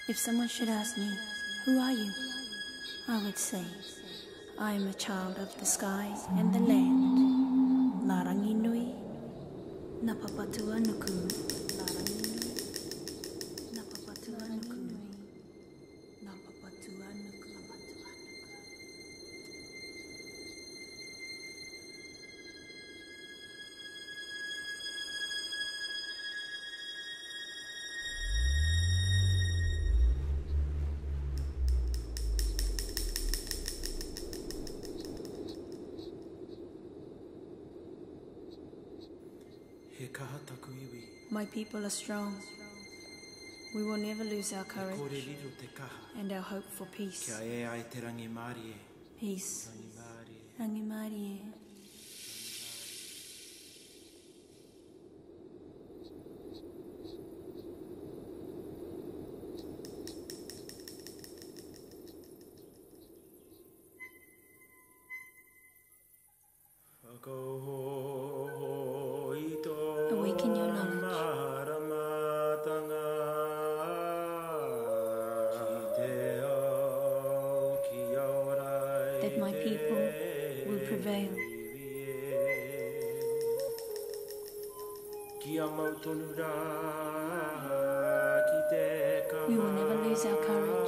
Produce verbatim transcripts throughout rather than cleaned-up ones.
If someone should ask me, who are you? I would say, I am a child of the sky and the land. Larangi nui, napapatua nuku. Larangi nui, napapatua nuku. Napapatua nuku. My people are strong. We will never lose our courage and our hope for peace. Peace. Rangimarie. Awaken your knowledge. That my people will prevail. We will never lose our courage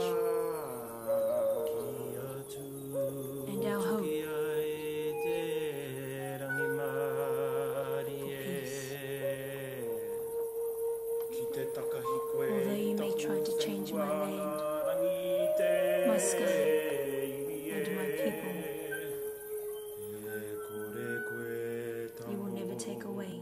and our hope. Although you may try to change my land, my sky, and my people, you will never take away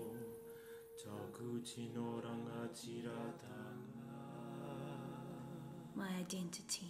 my identity.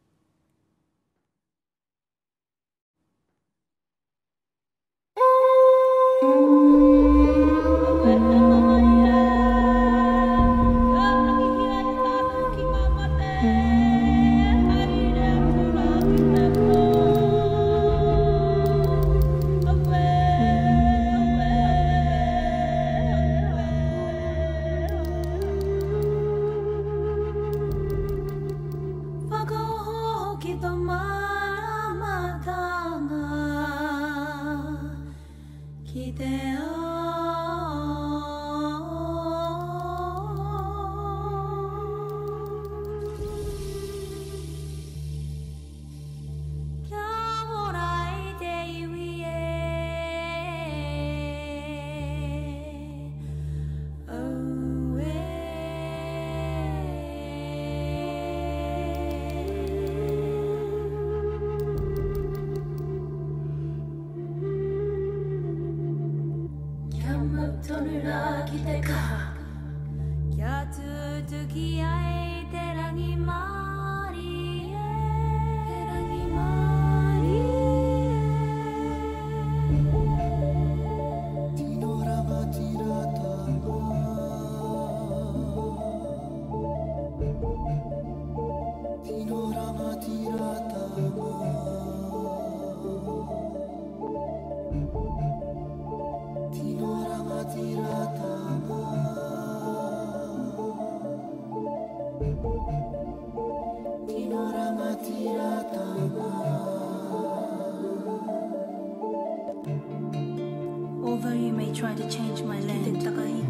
Although you may try to change my land,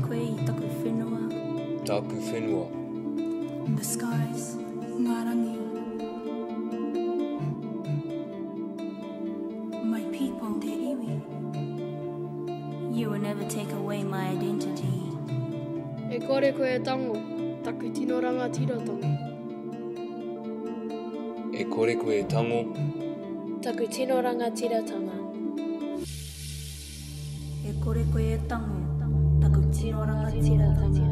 Taku whenua. In the skies, ngarangi. My people, te iwi. You will never take away my identity. E kore koe tango, taku Tinorangatiratanga. E kore koe tango, taku Tinorangatiratanga. E kore koe tango, taku Tinorangatiratanga.